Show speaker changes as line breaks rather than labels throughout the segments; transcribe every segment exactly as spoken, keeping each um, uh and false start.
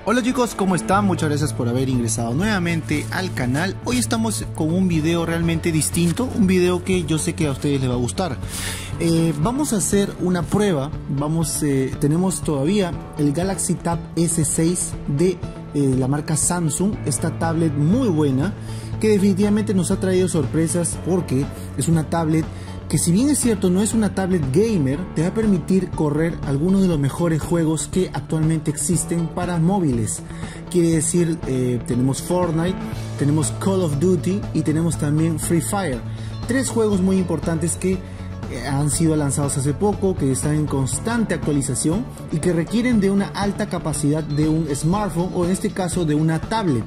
Hola chicos, ¿cómo están? Muchas gracias por haber ingresado nuevamente al canal. Hoy estamos con un video realmente distinto, un video que yo sé que a ustedes les va a gustar. Eh, vamos a hacer una prueba. Vamos, eh, tenemos todavía el Galaxy Tab S seis de eh, la marca Samsung, esta tablet muy buena que definitivamente nos ha traído sorpresas porque es una tablet que, si bien es cierto no es una tablet gamer, te va a permitir correr algunos de los mejores juegos que actualmente existen para móviles. Quiere decir, eh, tenemos Fortnite, tenemos Call of Duty y tenemos también Free Fire. Tres juegos muy importantes que eh, han sido lanzados hace poco, que están en constante actualización y que requieren de una alta capacidad de un smartphone o en este caso de una tablet.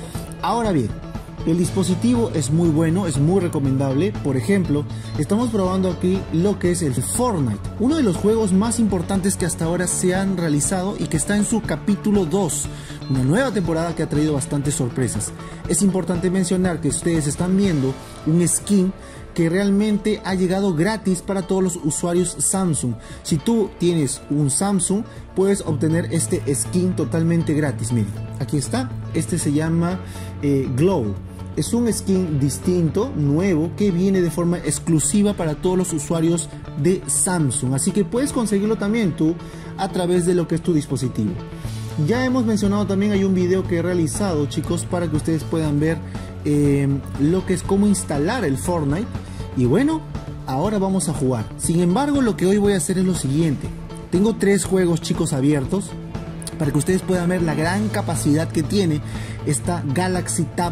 Ahora bien, el dispositivo es muy bueno, es muy recomendable. Por ejemplo, estamos probando aquí lo que es el Fortnite, uno de los juegos más importantes que hasta ahora se han realizado y que está en su capítulo dos, una nueva temporada que ha traído bastantes sorpresas. Es importante mencionar que ustedes están viendo un skin que realmente ha llegado gratis para todos los usuarios Samsung. Si tú tienes un Samsung, puedes obtener este skin totalmente gratis. Miren, aquí está, este se llama eh, Glow. Es un skin distinto, nuevo, que viene de forma exclusiva para todos los usuarios de Samsung. Así que puedes conseguirlo también tú a través de lo que es tu dispositivo. Ya hemos mencionado también, hay un video que he realizado, chicos, para que ustedes puedan ver eh, lo que es cómo instalar el Fortnite. Y bueno, ahora vamos a jugar. Sin embargo, lo que hoy voy a hacer es lo siguiente. Tengo tres juegos, chicos, abiertos para que ustedes puedan ver la gran capacidad que tiene esta Galaxy Tab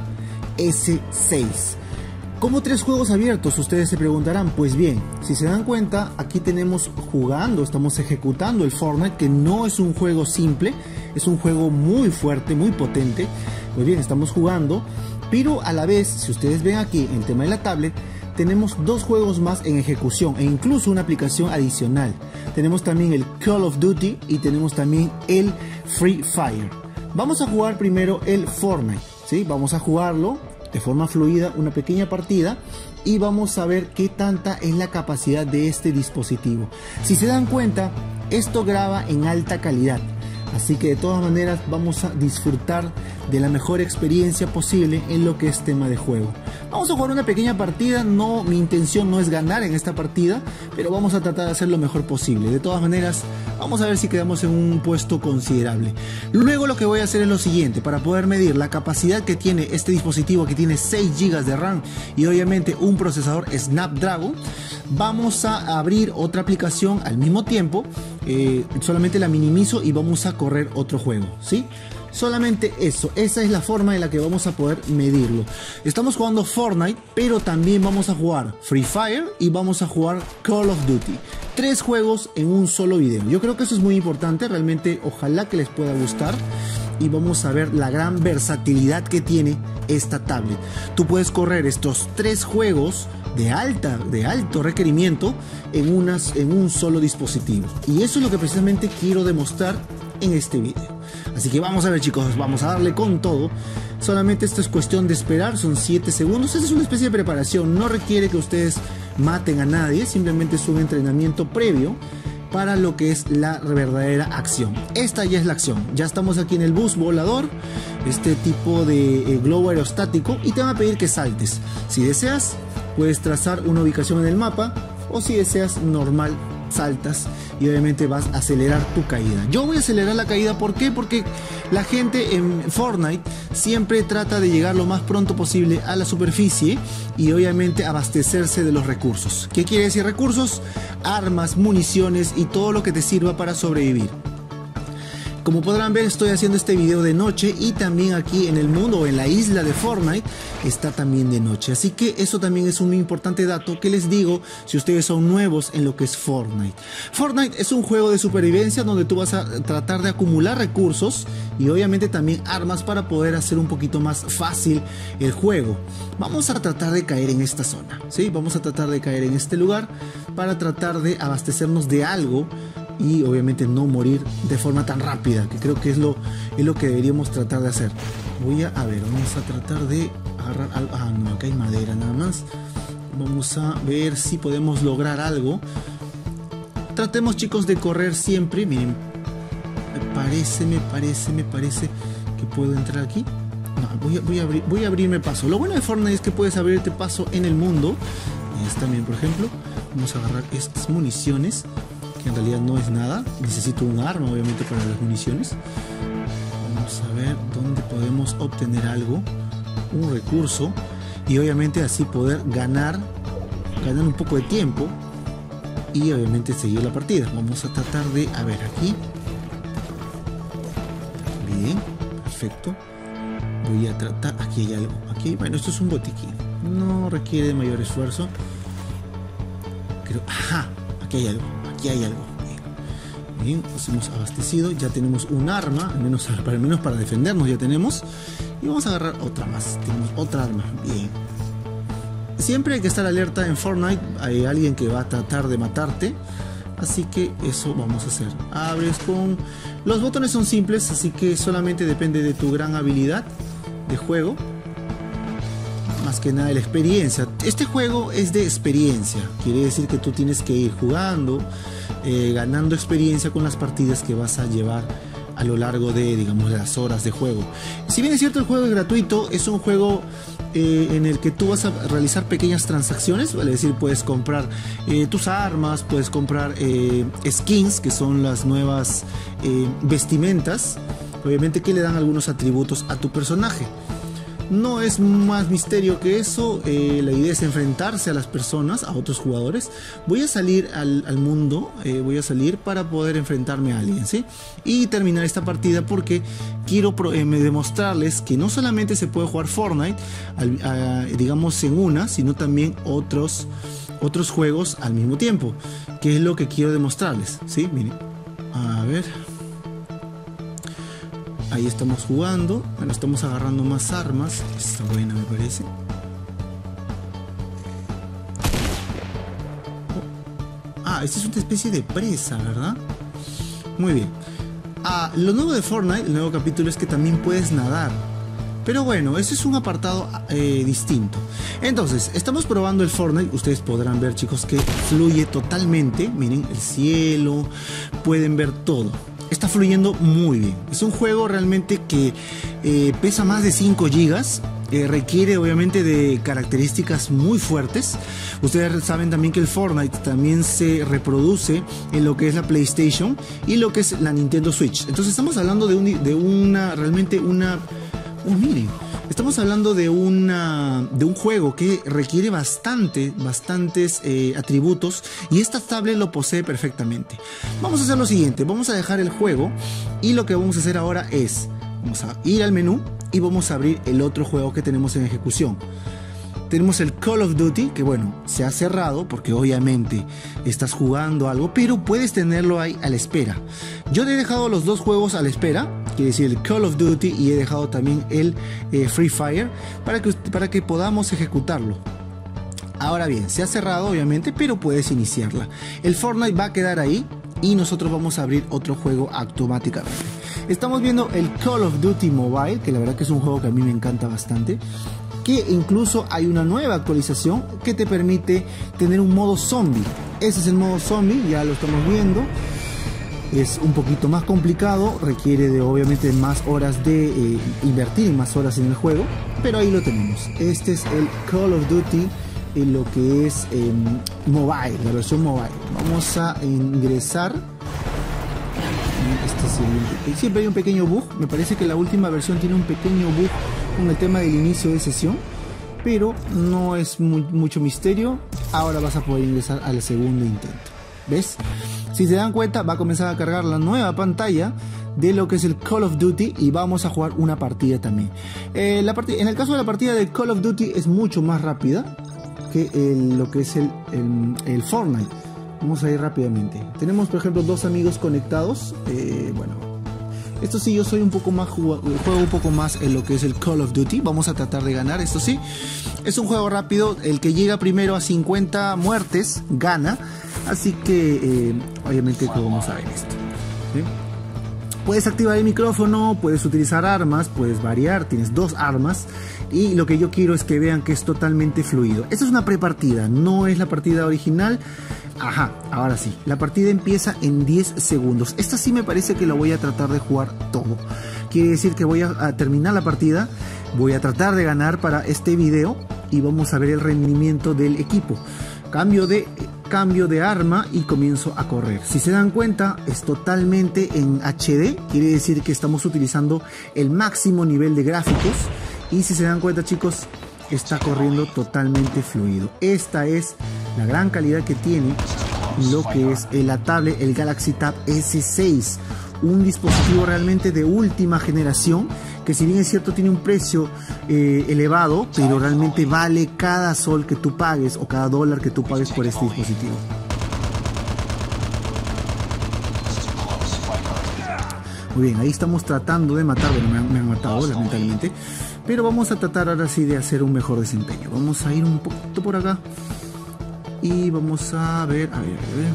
S seis. ¿Cómo tres juegos abiertos? Ustedes se preguntarán. Pues bien, si se dan cuenta, aquí tenemos jugando, estamos ejecutando el Fortnite, que no es un juego simple, es un juego muy fuerte, muy potente. Pues bien, estamos jugando, pero a la vez, si ustedes ven aquí en el tema de la tablet, tenemos dos juegos más en ejecución e incluso una aplicación adicional. Tenemos también el Call of Duty y tenemos también el Free Fire. Vamos a jugar primero el Fortnite, ¿sí? Vamos a jugarlo de forma fluida, una pequeña partida, y vamos a ver qué tanta es la capacidad de este dispositivo. Si se dan cuenta, esto graba en alta calidad, así que de todas maneras vamos a disfrutar de la mejor experiencia posible en lo que es tema de juego. Vamos a jugar una pequeña partida. No, mi intención no es ganar en esta partida, pero vamos a tratar de hacer lo mejor posible. De todas maneras, vamos a ver si quedamos en un puesto considerable. Luego lo que voy a hacer es lo siguiente, para poder medir la capacidad que tiene este dispositivo, que tiene seis gigas de RAM y obviamente un procesador Snapdragon. Vamos a abrir otra aplicación al mismo tiempo, eh, solamente la minimizo y vamos a correr otro juego, ¿sí? Solamente eso, esa es la forma en la que vamos a poder medirlo. Estamos jugando Fortnite, pero también vamos a jugar Free Fire y vamos a jugar Call of Duty. Tres juegos en un solo video. Yo creo que eso es muy importante, realmente ojalá que les pueda gustar. Y vamos a ver la gran versatilidad que tiene esta tablet. Tú puedes correr estos tres juegos de alta, de alto requerimiento en, unas, en un solo dispositivo. Y eso es lo que precisamente quiero demostrar en este video. Así que vamos a ver, chicos, vamos a darle con todo. Solamente esto es cuestión de esperar, son siete segundos. Esta es una especie de preparación, no requiere que ustedes maten a nadie, simplemente es un entrenamiento previo para lo que es la verdadera acción. Esta ya es la acción. Ya estamos aquí en el bus volador, este tipo de eh, globo aerostático, y te van a pedir que saltes. Si deseas, puedes trazar una ubicación en el mapa, o si deseas normal, saltas y obviamente vas a acelerar tu caída. Yo voy a acelerar la caída, ¿por qué? Porque la gente en Fortnite siempre trata de llegar lo más pronto posible a la superficie y obviamente abastecerse de los recursos. ¿Qué quiere decir recursos? Armas, municiones y todo lo que te sirva para sobrevivir. Como podrán ver, estoy haciendo este video de noche y también aquí en el mundo o en la isla de Fortnite está también de noche. Así que eso también es un importante dato que les digo si ustedes son nuevos en lo que es Fortnite. Fortnite es un juego de supervivencia donde tú vas a tratar de acumular recursos y obviamente también armas para poder hacer un poquito más fácil el juego. Vamos a tratar de caer en esta zona, ¿sí? Vamos a tratar de caer en este lugar para tratar de abastecernos de algo y obviamente no morir de forma tan rápida, que creo que es lo, es lo que deberíamos tratar de hacer. Voy a, a ver, vamos a tratar de agarrar algo. Ah, no, acá hay madera nada más. Vamos a ver si podemos lograr algo. Tratemos, chicos, de correr siempre, miren, parece, me parece, me parece que puedo entrar aquí. No, voy a, voy a, abrir, voy a abrirme paso. Lo bueno de Fortnite es que puedes abrirte paso en el mundo. Y es también, por ejemplo, vamos a agarrar estas municiones, que en realidad no es nada. Necesito un arma, obviamente, para las municiones. Vamos a ver dónde podemos obtener algo, un recurso, y obviamente así poder ganar, ganar un poco de tiempo y obviamente seguir la partida. Vamos a tratar de, a ver, aquí. Bien, perfecto. Voy a tratar, aquí hay algo, aquí, bueno, esto es un botiquín, no requiere de mayor esfuerzo. Creo, ajá, aquí hay algo, aquí hay algo. Bien, bien, nos hemos abastecido, ya tenemos un arma, al menos, al menos para defendernos ya tenemos. Y vamos a agarrar otra más, tenemos otra arma, bien. Siempre hay que estar alerta en Fortnite, hay alguien que va a tratar de matarte. Así que eso vamos a hacer. Abres con... Los botones son simples, así que solamente depende de tu gran habilidad de juego. Más que nada de la experiencia. Este juego es de experiencia. Quiere decir que tú tienes que ir jugando, eh, ganando experiencia con las partidas que vas a llevar a lo largo de, digamos, las horas de juego. Si bien es cierto, el juego es gratuito, es un juego... Eh, en el que tú vas a realizar pequeñas transacciones, vale decir, puedes comprar eh, tus armas, puedes comprar eh, skins, que son las nuevas eh, vestimentas, obviamente que le dan algunos atributos a tu personaje. No es más misterio que eso, eh, la idea es enfrentarse a las personas, a otros jugadores. Voy a salir al, al mundo, eh, voy a salir para poder enfrentarme a alguien, ¿sí? Y terminar esta partida porque quiero pro, eh, demostrarles que no solamente se puede jugar Fortnite, al, a, digamos en una, sino también otros, otros juegos al mismo tiempo, que es lo que quiero demostrarles, ¿sí? Miren, a ver... Ahí estamos jugando, bueno, estamos agarrando más armas, está buena me parece. Oh. Ah, esta es una especie de presa, ¿verdad? Muy bien. Ah, lo nuevo de Fortnite, el nuevo capítulo, es que también puedes nadar. Pero bueno, ese es un apartado eh, distinto. Entonces, estamos probando el Fortnite. Ustedes podrán ver, chicos, que fluye totalmente. Miren, el cielo, pueden ver todo. Está fluyendo muy bien. Es un juego realmente que eh, pesa más de cinco gigas. Eh, requiere obviamente de características muy fuertes. Ustedes saben también que el Fortnite también se reproduce en lo que es la PlayStation y lo que es la Nintendo Switch. Entonces estamos hablando de, un, de una, realmente una... Oh, miren, estamos hablando de, una, de un juego que requiere bastante, bastantes eh, atributos, y esta tablet lo posee perfectamente. Vamos a hacer lo siguiente, vamos a dejar el juego y lo que vamos a hacer ahora es, vamos a ir al menú y vamos a abrir el otro juego que tenemos en ejecución. Tenemos el Call of Duty, que bueno, se ha cerrado porque obviamente estás jugando algo, pero puedes tenerlo ahí a la espera. Yo he dejado los dos juegos a la espera, quiere decir el Call of Duty, y he dejado también el eh, Free Fire para que, para que podamos ejecutarlo. Ahora bien, se ha cerrado obviamente, pero puedes iniciarla. El Fortnite va a quedar ahí y nosotros vamos a abrir otro juego automáticamente. Estamos viendo el Call of Duty Mobile, que la verdad que es un juego que a mí me encanta bastante, que incluso hay una nueva actualización que te permite tener un modo zombie. Ese es el modo zombie, ya lo estamos viendo. Es un poquito más complicado, requiere de obviamente más horas de eh, invertir más horas en el juego, pero ahí lo tenemos. Este es el Call of Duty, eh, lo que es eh, mobile, la versión mobile. Vamos a ingresar. Este es el, siempre hay un pequeño bug, me parece que la última versión tiene un pequeño bug con el tema del inicio de sesión, pero no es muy, mucho misterio. Ahora vas a poder ingresar al segundo intento. ¿Ves? Si se dan cuenta, va a comenzar a cargar la nueva pantalla de lo que es el Call of Duty y vamos a jugar una partida también. Eh, la partida, en el caso de la partida de Call of Duty es mucho más rápida que el, lo que es el, el, el Fortnite. Vamos a ir rápidamente. Tenemos, por ejemplo, dos amigos conectados. Eh, bueno, esto sí, yo soy un poco más juego, juego un poco más en lo que es el Call of Duty. Vamos a tratar de ganar, esto sí. Es un juego rápido, el que llega primero a cincuenta muertes gana. Así que eh, obviamente que vamos a ver esto, ¿sí? Puedes activar el micrófono, puedes utilizar armas, puedes variar, tienes dos armas. Y lo que yo quiero es que vean que es totalmente fluido. Esta es una prepartida, no es la partida original. Ajá, ahora sí, la partida empieza en diez segundos. Esta sí me parece que la voy a tratar de jugar todo. Quiere decir que voy a, a terminar la partida, voy a tratar de ganar para este video y vamos a ver el rendimiento del equipo. Cambio de, cambio de arma y comienzo a correr. Si se dan cuenta, es totalmente en H D, quiere decir que estamos utilizando el máximo nivel de gráficos. Y si se dan cuenta, chicos, está corriendo totalmente fluido. Esta es la gran calidad que tiene lo que es la tablet, el Galaxy Tab S seis, un dispositivo realmente de última generación, que si bien es cierto tiene un precio eh, elevado, pero realmente vale cada sol que tú pagues o cada dólar que tú pagues por este dispositivo. Muy bien, ahí estamos tratando de matar, bueno, me han, me han matado lamentablemente, pero vamos a tratar ahora sí de hacer un mejor desempeño. Vamos a ir un poquito por acá y vamos a ver, a ver, a ver.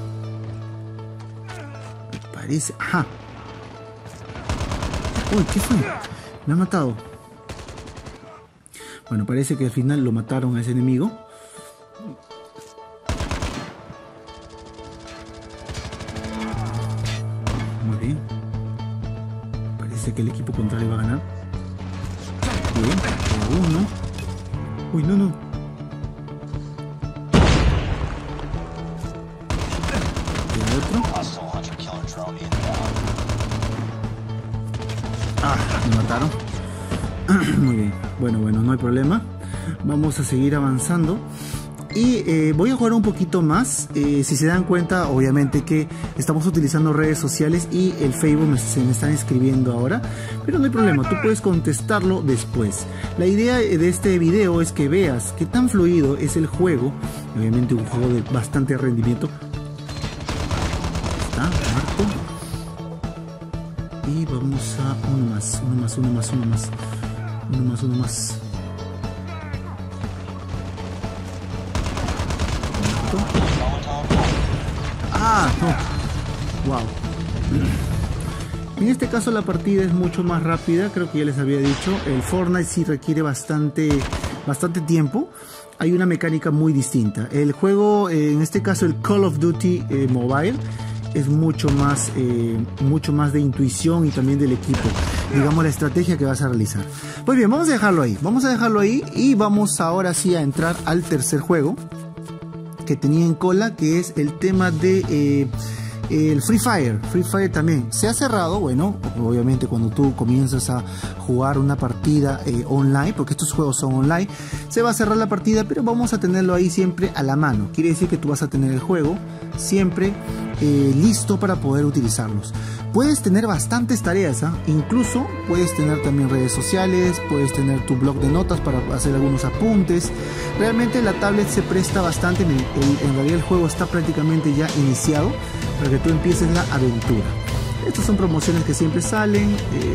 Me parece, ajá. Uy, ¿qué fue? Me ha matado. Bueno, parece que al final lo mataron a ese enemigo. Muy bien. Parece que el equipo contrario va a ganar. Bien, uno. Uy, no, no. Y otro. Ah, me mataron. Muy bien. Bueno, bueno, no hay problema. Vamos a seguir avanzando. Y eh, voy a jugar un poquito más. Eh, si se dan cuenta, obviamente que estamos utilizando redes sociales y el Facebook me, se me están escribiendo ahora. Pero no hay problema, tú puedes contestarlo después. La idea de este video es que veas qué tan fluido es el juego. Obviamente un juego de bastante rendimiento. Está, marco. Y vamos a uno más, uno más, uno más, uno más. Uno más, uno más. Ah, no. Wow. En este caso la partida es mucho más rápida, creo que ya les había dicho. El Fortnite sí requiere bastante, bastante tiempo. Hay una mecánica muy distinta. El juego, eh, en este caso el Call of Duty eh, Mobile, es mucho más, eh, mucho más de intuición y también del equipo. Digamos la estrategia que vas a realizar. Pues bien, vamos a dejarlo ahí. Vamos a dejarlo ahí y vamos ahora sí a entrar al tercer juego que tenía en cola, que es el tema de eh, el Free Fire. Free Fire también se ha cerrado. Bueno, obviamente cuando tú comienzas a jugar una partida eh, online, porque estos juegos son online, se va a cerrar la partida, pero vamos a tenerlo ahí siempre a la mano. Quiere decir que tú vas a tener el juego siempre eh, listo para poder utilizarlos. Puedes tener bastantes tareas, ¿eh? Incluso puedes tener también redes sociales, puedes tener tu blog de notas para hacer algunos apuntes. Realmente la tablet se presta bastante, en, el, en realidad el juego está prácticamente ya iniciado para que tú empieces la aventura. Estas son promociones que siempre salen. Eh,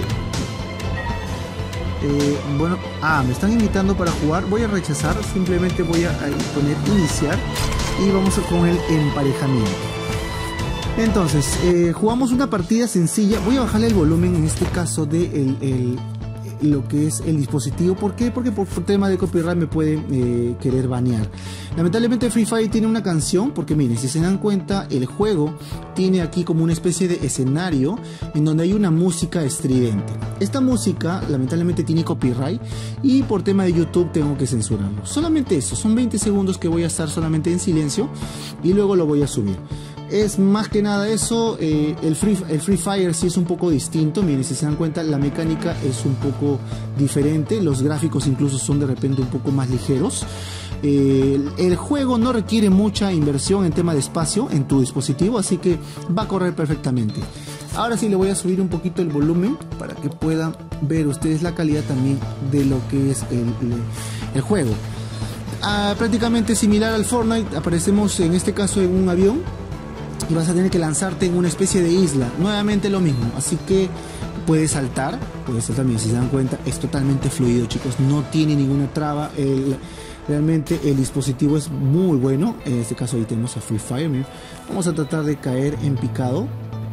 eh, bueno, ah, me están invitando para jugar, voy a rechazar, simplemente voy a, a poner iniciar y vamos con el emparejamiento. Entonces, eh, jugamos una partida sencilla. Voy a bajarle el volumen en este caso de el, el, lo que es el dispositivo. ¿Por qué? Porque por, por tema de copyright me pueden eh, querer banear. Lamentablemente Free Fire tiene una canción, porque miren, si se dan cuenta, el juego tiene aquí como una especie de escenario en donde hay una música estridente. Esta música lamentablemente tiene copyright y por tema de YouTube tengo que censurarlo. Solamente eso, son veinte segundos que voy a estar solamente en silencio y luego lo voy a subir. Es más que nada eso. eh, el, free, el Free Fire sí es un poco distinto. Miren, si se dan cuenta, la mecánica es un poco diferente. Los gráficos incluso son de repente un poco más ligeros. Eh, el, el juego no requiere mucha inversión en tema de espacio en tu dispositivo, así que va a correr perfectamente. Ahora sí le voy a subir un poquito el volumen para que puedan ver ustedes la calidad también de lo que es el, el, el juego. Ah, prácticamente similar al Fortnite. Aparecemos en este caso en un avión y vas a tener que lanzarte en una especie de isla. Nuevamente lo mismo, así que puedes saltar, puedes saltar, bien, si se dan cuenta es totalmente fluido, chicos, no tiene ninguna traba. El, realmente el dispositivo es muy bueno. En este caso ahí tenemos a Free Fire. Miren. Vamos a tratar de caer en picado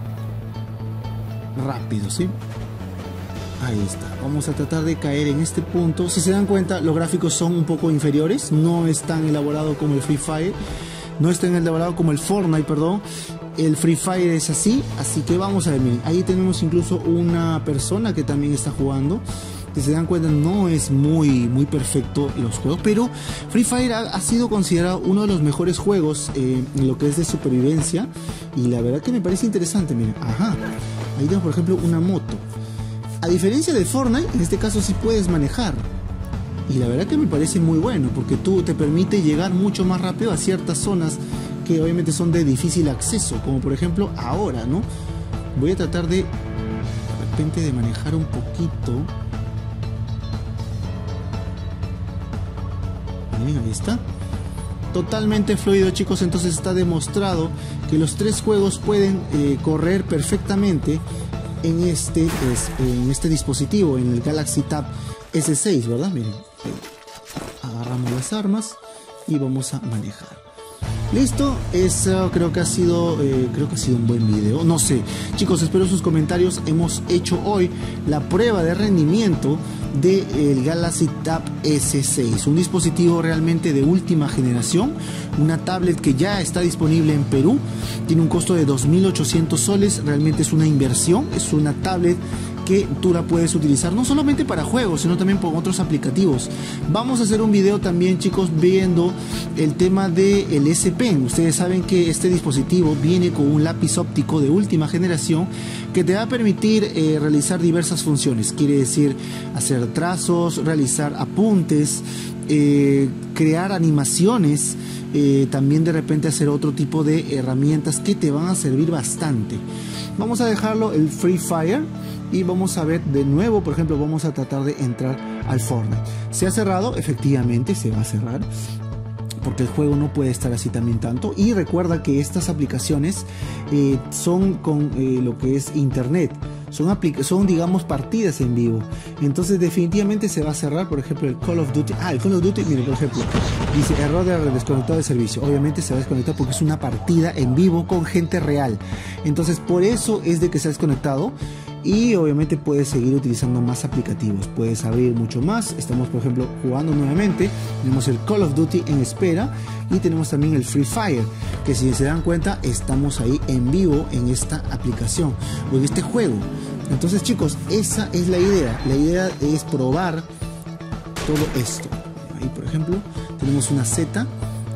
rápido, ¿sí? Ahí está, vamos a tratar de caer en este punto. Si se dan cuenta, los gráficos son un poco inferiores, no es tan elaborado como el Free Fire. no es tan elaborado como el Fortnite, perdón. El Free Fire es así, así que vamos a ver, miren, ahí tenemos incluso una persona que también está jugando. Si se dan cuenta, no es muy, muy perfecto los juegos, pero Free Fire ha, ha sido considerado uno de los mejores juegos eh, en lo que es de supervivencia, y la verdad que me parece interesante. Miren, ajá, ahí tenemos por ejemplo una moto. A diferencia de Fortnite, en este caso sí puedes manejar, y la verdad que me parece muy bueno, porque tú te permite llegar mucho más rápido a ciertas zonas que obviamente son de difícil acceso, como por ejemplo ahora, ¿no? Voy a tratar de de repente de manejar un poquito. Ahí está, totalmente fluido, chicos. Entonces está demostrado que los tres juegos pueden eh, correr perfectamente en este, es, en este dispositivo, en el Galaxy Tab ese seis, ¿verdad? Miren, agarramos las armas y vamos a manejar. Listo, eso creo que ha sido eh, creo que ha sido un buen video. No sé, chicos, espero sus comentarios. Hemos hecho hoy la prueba de rendimiento del Galaxy Tab ese seis, un dispositivo realmente de última generación, una tablet que ya está disponible en Perú, tiene un costo de dos mil ochocientos soles, realmente es una inversión, es una tablet que tú la puedes utilizar no solamente para juegos, sino también por otros aplicativos. Vamos a hacer un video también, chicos, viendo el tema del S Pen. Ustedes saben que este dispositivo viene con un lápiz óptico de última generación que te va a permitir eh, realizar diversas funciones. Quiere decir hacer trazos, realizar apuntes, eh, crear animaciones, eh, también de repente hacer otro tipo de herramientas que te van a servir bastante. Vamos a dejarlo el Free Fire y vamos a ver de nuevo, por ejemplo, vamos a tratar de entrar al Fortnite. Se ha cerrado, efectivamente se va a cerrar, porque el juego no puede estar así también tanto. Y recuerda que estas aplicaciones eh, son con eh, lo que es internet, son, son digamos partidas en vivo, entonces definitivamente se va a cerrar. Por ejemplo el Call of Duty, ah el Call of Duty, mire, por ejemplo dice error de desconectado de servicio, obviamente se va a desconectar porque es una partida en vivo con gente real, entonces por eso es de que se ha desconectado. Y obviamente puedes seguir utilizando más aplicativos, puedes abrir mucho más. Estamos por ejemplo jugando nuevamente, tenemos el Call of Duty en espera y tenemos también el Free Fire, que si se dan cuenta estamos ahí en vivo en esta aplicación o en este juego. Entonces, chicos, esa es la idea, la idea es probar todo esto. Ahí por ejemplo tenemos una Z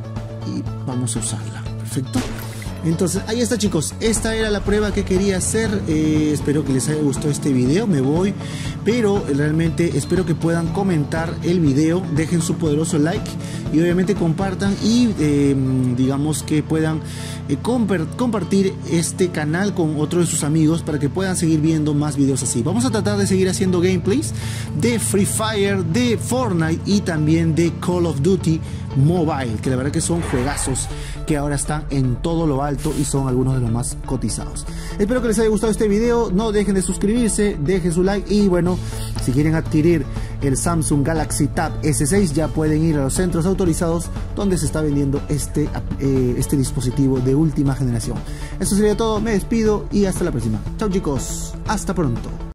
y vamos a usarla, perfecto. Entonces ahí está, chicos, esta era la prueba que quería hacer. eh, espero que les haya gustado este video. Me voy, pero realmente espero que puedan comentar el video, dejen su poderoso like y obviamente compartan y eh, digamos que puedan eh, compartir este canal con otros de sus amigos para que puedan seguir viendo más videos así. Vamos a tratar de seguir haciendo gameplays de Free Fire, de Fortnite y también de Call of Duty Mobile, que la verdad que son juegazos que ahora están en todo lo alto y son algunos de los más cotizados. Espero que les haya gustado este video, no dejen de suscribirse, dejen su like y bueno, si quieren adquirir el Samsung Galaxy Tab ese seis ya pueden ir a los centros autorizados donde se está vendiendo este, eh, este dispositivo de última generación. Eso sería todo, me despido y hasta la próxima. Chao, chicos, hasta pronto.